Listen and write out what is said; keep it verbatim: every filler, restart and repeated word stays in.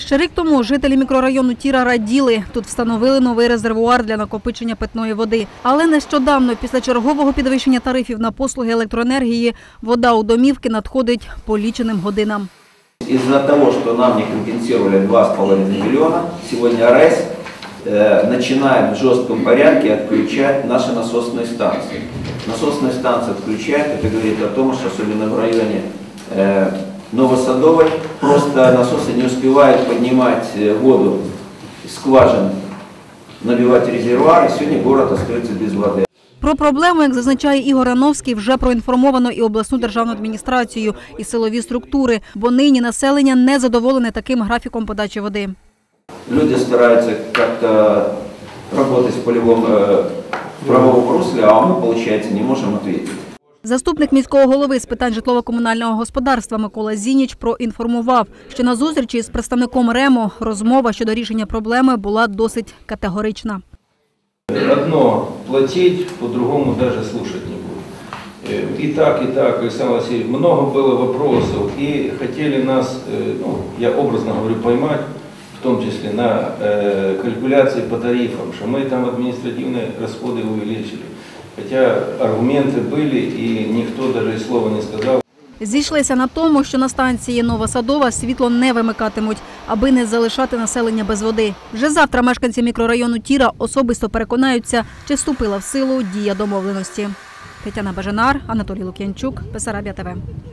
Ще рік тому жителі мікрорайону Тіра раділи. Тут встановили новий резервуар для накопичення питної води. Але нещодавно, після чергового підвищення тарифів на послуги електроенергії, вода у домівки надходить по ліченим годинам. Из-за того, что нам не компенсировали два с половиной миллиона, сегодня РЭС э, начинает в жестком порядке отключать наши насосные станции. Насосные станции отключают, это говорит о том, что особенно в районе э, Новосадовой просто насосы не успевают поднимать воду из скважин, набивать резервуар, и сегодня город остается без воды. Про проблему, як зазначає Ігор Рановський, вже проінформовано і обласну державну адміністрацію, і силові структури, бо нині населення не задоволене таким графіком подачі води. Люди стараються як-то працювати в польовому правовому руслі, а ми, виходить, не можемо відповідати. Заступник міського голови з питань житлово-комунального господарства Микола Зініч проінформував, що на зустрічі з представником РЕМО розмова щодо рішення проблеми була досить категорична. Одно платить, по-другому даже слушать не будут. И так, и так, Александр Васильевич, много было вопросов, и хотели нас, ну, я образно говорю, поймать, в том числе на э, калькуляции по тарифам, что мы там административные расходы увеличили. Хотя аргументы были, и никто даже и слова не сказал. Зійшлися на тому, що на станції Новосадова світло не вимикатимуть, аби не залишати населення без води. Вже завтра мешканці мікрорайону Тіра особисто переконаються, чи вступила в силу дія домовленості. Тетяна Бажанар, Анатолій Лук'янчук, Бесарабія ТВ.